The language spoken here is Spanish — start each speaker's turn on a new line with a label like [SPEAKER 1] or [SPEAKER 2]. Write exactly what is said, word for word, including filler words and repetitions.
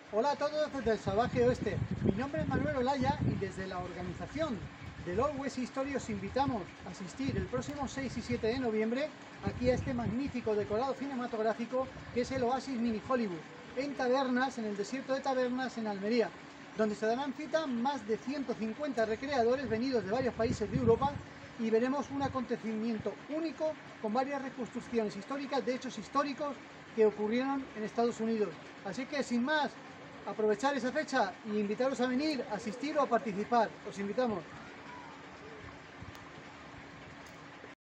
[SPEAKER 1] Hola a todos desde el Salvaje Oeste. Mi nombre es Manuel Olaya y desde la organización del Old West History os invitamos a asistir el próximo seis y siete de noviembre aquí a este magnífico decorado cinematográfico que es el Oasis Mini Hollywood, en Tabernas, en el desierto de Tabernas en Almería, donde se darán cita más de ciento cincuenta recreadores venidos de varios países de Europa y veremos un acontecimiento único con varias reconstrucciones históricas de hechos históricos que ocurrieron en Estados Unidos. Así que sin más, aprovechar esa fecha y invitaros a venir, a asistir o a participar. Os invitamos.